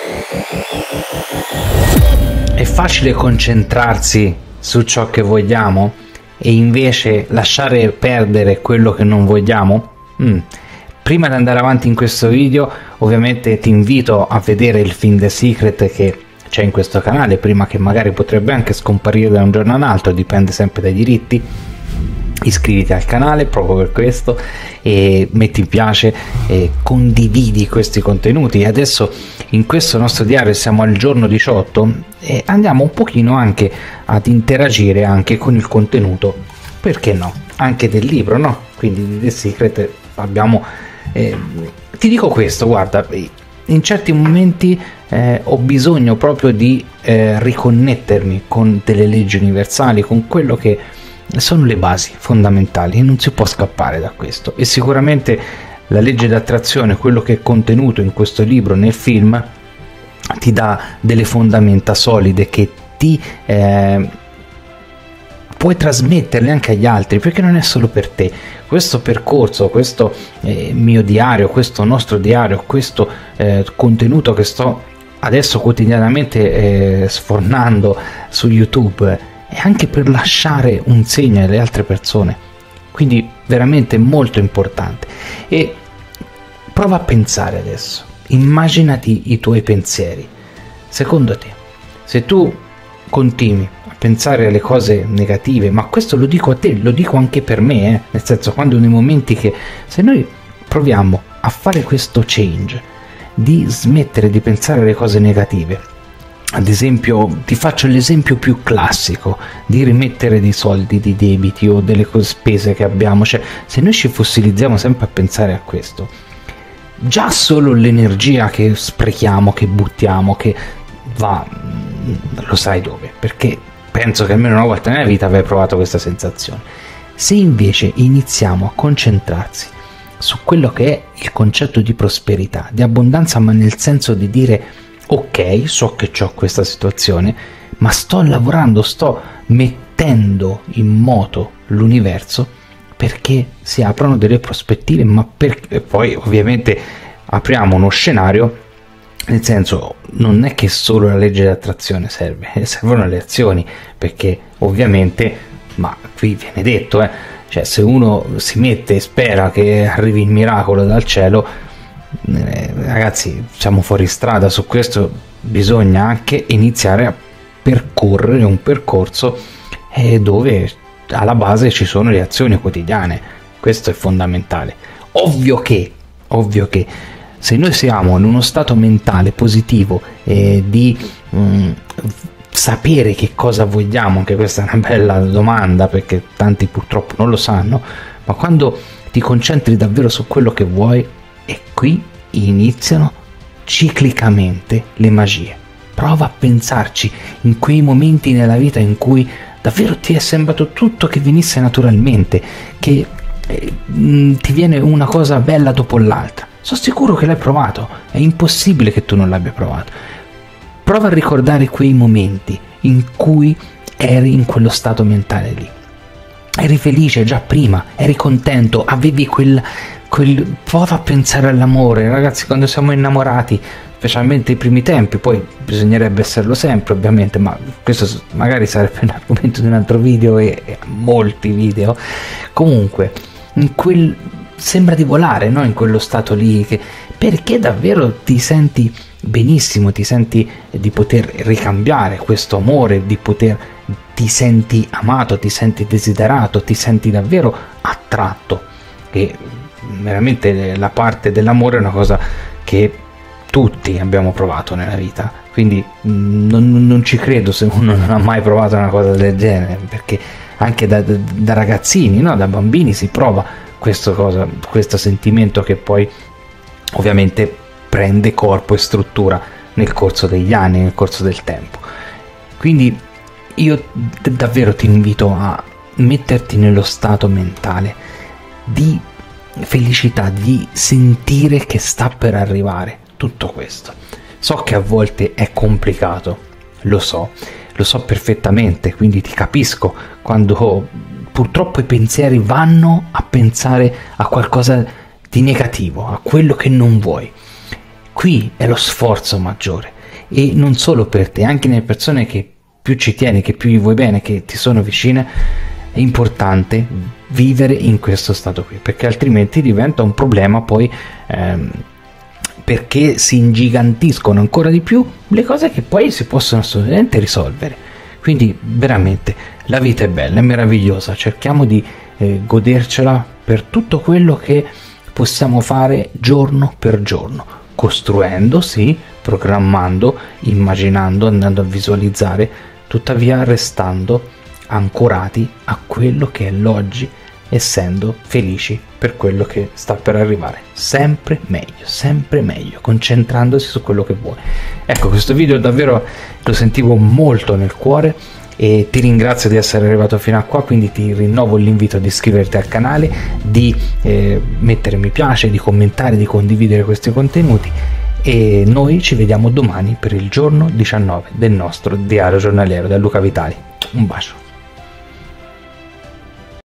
È facile concentrarsi su ciò che vogliamo e invece lasciare perdere quello che non vogliamo? Prima di andare avanti in questo video, ovviamente ti invito a vedere il film The Secret che c'è in questo canale, prima che magari potrebbe anche scomparire da un giorno all'altro, dipende sempre dai diritti. Iscriviti al canale proprio per questo e metti mi piace e condividi questi contenuti. Adesso in questo nostro diario siamo al giorno 18 e andiamo un pochino anche ad interagire anche con il contenuto, perché no, anche del libro, no? Quindi di The Secret abbiamo ti dico questo, guarda, in certi momenti ho bisogno proprio di riconnettermi con delle leggi universali, con quello che sono le basi fondamentali e non si può scappare da questo. E sicuramente la legge d'attrazione, quello che è contenuto in questo libro, nel film, ti dà delle fondamenta solide che ti puoi trasmetterle anche agli altri, perché non è solo per te. Questo percorso, questo mio diario, questo nostro diario, questo contenuto che sto adesso quotidianamente sfornando su YouTube, è anche per lasciare un segno alle altre persone, quindi veramente molto importante. E prova a pensare adesso, immaginati i tuoi pensieri. Secondo te, se tu continui a pensare alle cose negative, ma questo lo dico a te, lo dico anche per me, nel senso, quando nei momenti che, se noi proviamo a fare questo change di smettere di pensare alle cose negative, ad esempio, ti faccio l'esempio più classico di rimettere dei soldi, di debiti o delle spese che abbiamo, cioè se noi ci fossilizziamo sempre a pensare a questo, già solo l'energia che sprechiamo, che buttiamo, che va, lo sai dove, perché penso che almeno una volta nella vita avrei provato questa sensazione. Se invece iniziamo a concentrarsi su quello che è il concetto di prosperità, di abbondanza, ma nel senso di dire: ok, so che ho questa situazione, ma sto lavorando, sto mettendo in moto l'universo perché si aprono delle prospettive, ma e poi ovviamente apriamo uno scenario, nel senso, non è che solo la legge d'attrazione servono le azioni, perché ovviamente, ma qui viene detto, cioè se uno si mette e spera che arrivi il miracolo dal cielo, ragazzi, siamo fuori strada. Su questo bisogna anche iniziare a percorrere un percorso dove alla base ci sono le azioni quotidiane. Questo è fondamentale. Ovvio che se noi siamo in uno stato mentale positivo di sapere che cosa vogliamo, anche questa è una bella domanda perché tanti purtroppo non lo sanno, ma quando ti concentri davvero su quello che vuoi, e qui iniziano ciclicamente le magie. Prova a pensarci in quei momenti nella vita in cui davvero ti è sembrato tutto che venisse naturalmente, che ti viene una cosa bella dopo l'altra. Sono sicuro che l'hai provato, è impossibile che tu non l'abbia provato. Prova a ricordare quei momenti in cui eri in quello stato mentale lì. Eri felice già prima, eri contento, avevi prova a pensare all'amore, ragazzi. Quando siamo innamorati, specialmente i primi tempi, poi bisognerebbe esserlo sempre ovviamente, ma questo magari sarebbe un argomento di un altro video e molti video. Comunque sembra di volare, no? In quello stato lì, perché davvero ti senti benissimo, ti senti di poter ricambiare questo amore, ti senti amato, ti senti desiderato, ti senti davvero attratto. E veramente la parte dell'amore è una cosa che tutti abbiamo provato nella vita, quindi non ci credo se uno non ha mai provato una cosa del genere, perché anche da ragazzini, no? Da bambini si prova questo sentimento che poi ovviamente prende corpo e struttura nel corso degli anni, nel corso del tempo. Quindi io davvero ti invito a metterti nello stato mentale di felicità, di sentire che sta per arrivare tutto questo. So che a volte è complicato, lo so perfettamente, quindi ti capisco quando purtroppo i pensieri vanno a pensare a qualcosa di negativo, a quello che non vuoi. Qui è lo sforzo maggiore, e non solo per te, anche nelle persone che più ci tieni, che più gli vuoi bene, che ti sono vicine. È importante vivere in questo stato qui, perché altrimenti diventa un problema poi, perché si ingigantiscono ancora di più le cose che poi si possono assolutamente risolvere. Quindi veramente la vita è bella, è meravigliosa, cerchiamo di godercela per tutto quello che possiamo fare giorno per giorno, costruendo, sì, programmando, immaginando, andando a visualizzare, tuttavia restando ancorati a quello che è l'oggi, essendo felici per quello che sta per arrivare, sempre meglio, concentrandosi su quello che vuoi. Ecco, questo video davvero lo sentivo molto nel cuore e ti ringrazio di essere arrivato fino a qua, quindi ti rinnovo l'invito di iscriverti al canale, di mettere mi piace, di commentare, di condividere questi contenuti, e noi ci vediamo domani per il giorno 19 del nostro diario giornaliero da Luca Vitali. Un bacio.